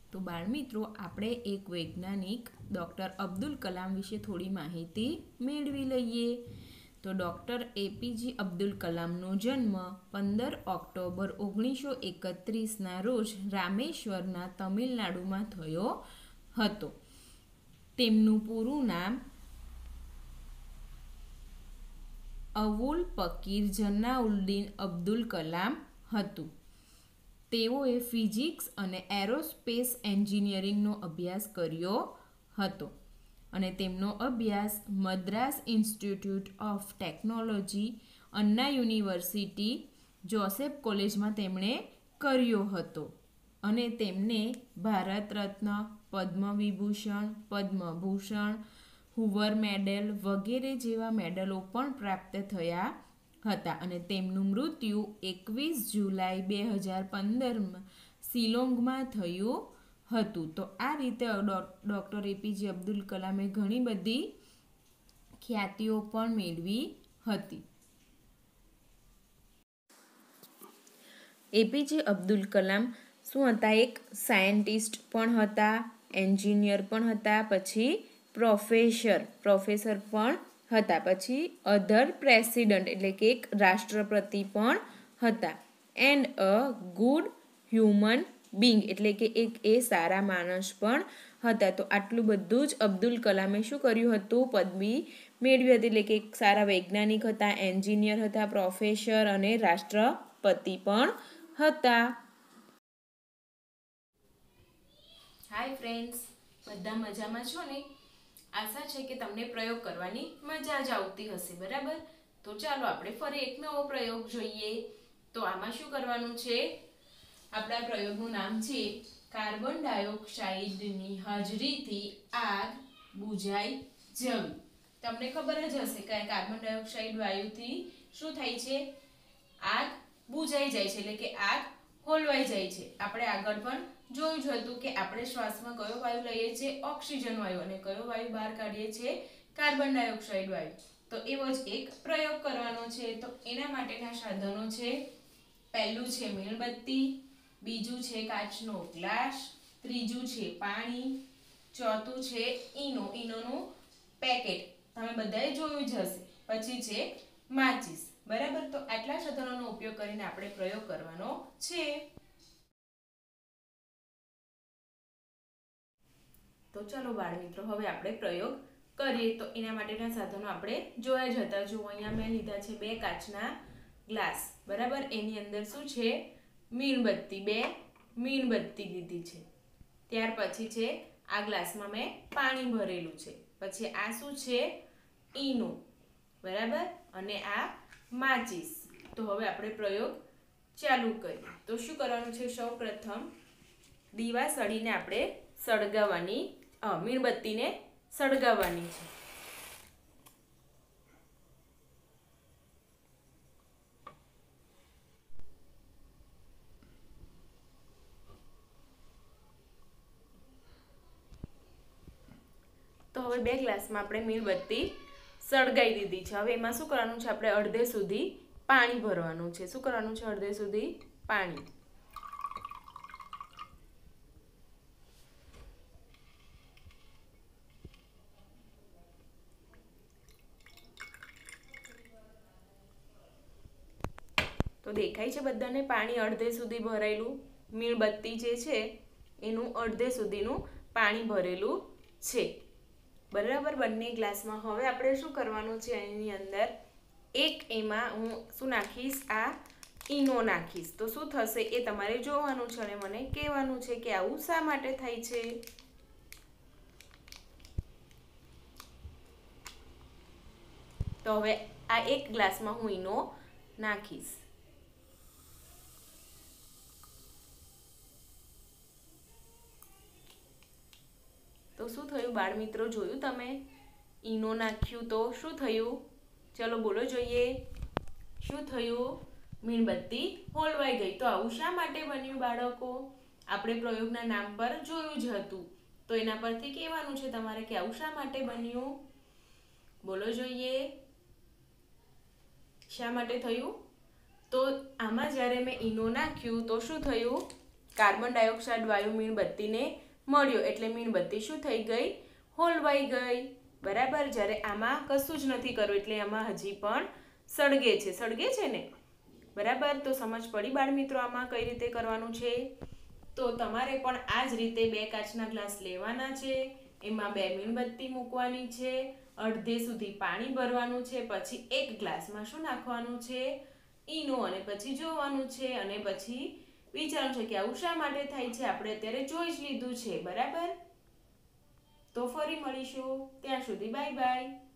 તો બાળમિત્રો, આપણે એક વૈજ્ઞાનિક ડૉક્ટર અબ્દુલ કલામ વિશે થોડી માહિતી મેળવી લઈએ. તો ડૉક્ટર એપીજે અબ્દુલ કલામનો જન્મ 15 ઓક્ટોબર 1931ના રોજ રામેશ્વરના તમિલનાડુમાં થયો હતો. તેમનું પૂરું નામ અવુલ પકીર જનાઉદ્દીન અબ્દુલ કલામ હતું. તેઓએ ફિઝિક્સ અને એરોસ્પેસ એન્જિનિયરિંગનો અભ્યાસ કર્યો હતો અને તેમનો અભ્યાસ Madras institute of technology, Anna university, Joseph કોલેજમાં તેમણે કર્યો હતો અને તેમને ભારત રત્ન, પદ્મ વિભૂષણ, પદ્મભૂષણ, હુવર મેડલ વગેરે જેવા મેડલો પણ પ્રાપ્ત થયા હતા અને તેમનું મૃત્યુ 21 જુલાઈ 2015 શિલોંગમાં થયું હતું. તો આ રીતે ડૉક્ટર એપીજે અબ્દુલ કલામે ઘણી બધી ખ્યાતિઓ પણ મેળવી હતી. એપીજે અબ્દુલ કલામ શું હતા? એક સાયન્ટિસ્ટ પણ હતા, એન્જિનિયર પણ હતા, પછી પ્રોફેસર પણ હતા, પછી અધર પ્રેસિડન્ટ એટલે કે એક રાષ્ટ્રપતિ પણ હતા, and a good human being એટલે કે એક એ સારા માણસ પણ હતા. તો આટલું બધું જ અબ્દુલ કલામે શું કર્યું હતું? પદવી મેળવી હતી. એટલે કે એક સારા વૈજ્ઞાનિક હતા, એન્જિનિયર હતા, પ્રોફેસર અને રાષ્ટ્રપતિ પણ હતા. હાય ફ્રેન્ડ્સ, બધા મજામાં છો ને? આશા છે કે તમને પ્રયોગ કરવાની મજા જ આવતી હશે, બરાબર? તો ચાલો આપણે ફરી એક નવો પ્રયોગ જોઈએ. તો આમાં શું કરવાનું છે? આપણા પ્રયોગનું નામ છે કાર્બન ડાયોક્સાઇડની હાજરીથી આગ બુઝાઈ જવી. તમને ખબર જ હશે કે કાર્બન ડાયોક્સાઇડ વાયુથી શું થાય છે? આગ બુઝાઈ જાય છે, એટલે કે આગ હોલવાઈ જાય છે. આપણે આગળ પણ જોયું જ હતું કે આપણે શ્વાસમાં કયો વાયુ લઈએ છીએ? ઓક્સિજન વાયુ, અને કયો વાયુ બહાર કાઢીએ છીએ? કાર્બન ડાયોક્સાઇડ વાયુ. તો એવો જ એક પ્રયોગ કરવાનો છે. તો એના માટેના સાધનો છે, પહેલું છે મીણબત્તી, બીજું છે કાચનો ગ્લાસ, ત્રીજું છે પાણી, ચોથું છે ઈનોનું પેકેટ, તમે બધાએ જોયું જ હશે, પછી છે માચીસ. બરાબર? તો આટલા સાધનોનો ઉપયોગ કરીને આપણે પ્રયોગ કરવાનો છે. તો ચાલો બાળમિત્રો, હવે આપણે પ્રયોગ કરીએ. તો એના માટેના સાધનો આપણે જોયા જ હતા. જો અહીંયા મેં લીધા છે 2 કાચના ગ્લાસ, બરાબર? એની અંદર શું છે? મીણબત્તી, 2 મીણબત્તી લીધી છે. ત્યાર પછી છે આ ગ્લાસમાં મેં પાણી ભરેલું છે. પછી આ શું છે? ઈનો, બરાબર? અને આ માચીસ. તો હવે આપણે પ્રયોગ ચાલુ કરીએ. તો શું કરવાનું છે? સૌ પ્રથમ દીવા સળીને આપણે સળગાવવાની, મીણબત્તીને સળગાવવાની છે. તો હવે 2 ગ્લાસમાં આપણે મીણબત્તી સળગાઈ દીધી છે. હવે એમાં શું કરવાનું છે? આપણે અડધે સુધી પાણી ભરવાનું છે. શું કરવાનું છે? અડધે સુધી પાણી. તો દેખાય છે બધાને પાણી અડધે સુધી ભરાયેલું? મીણબત્તી જે છે એનું અડધે સુધીનું પાણી ભરેલું છે, બરાબર? બંને ગ્લાસમાં. હવે આપણે શું કરવાનું છે? એની અંદર એક એમાં હું શું નાખીશ? આ ઈનો નાખીશ. તો શું થશે એ તમારે જોવાનું છે અને મને કહેવાનું છે કે આવું શા માટે થાય છે. તો હવે આ એક ગ્લાસમાં હું ઈનો નાખીશ. તો શું થયું બાળમિત્રો? જોયું તમે? ઈનો નાખ્યું તો શું થયું? ચલો બોલો જોઈએ. શું થયું? મીણબત્તી હોલવાઈ ગઈ. તો આવું શા માટે બન્યું બાળકો? આપણે પ્રયોગના નામ પર જોયું જ હતું. તો એના પરથી કહેવાનું છે તમારે કે આવું શા માટે બન્યું? બોલો જોઈએ. શા માટે થયું? તો આમાં જ્યારે મેં ઈનો નાખ્યું તો શું થયું? કાર્બન ડાયોક્સાઇડ વાયુ મીણબત્તીને મળ્યો એટલે મીણબત્તી શું થઈ ગઈ? હોલવાઈ ગઈ. બરાબર. જ્યારે આમાં કશું જ નથી કરવું એટલે આમાં હજી પણ સળગે છે ને. બરાબર. તો સમજ પડી બાળ મિત્રો આમાં કઈ રીતે કરવાનું છે? તો તમારે પણ આ જ રીતે 2 કાચના ગ્લાસ લેવાના છે, એમાં 2 મીણબત્તી મૂકવાની છે, અડધે સુધી પાણી ભરવાનું છે, પછી 1 ગ્લાસમાં શું નાખવાનું છે? ઈનો, અને પછી જોવાનું છે, અને પછી વિચારવાનું છે કે આવું શા માટે થાય છે. આપણે અત્યારે જોઈ જ લીધું છે. બરાબર. તો ફરી મળીશું. ત્યાં સુધી બાય બાય.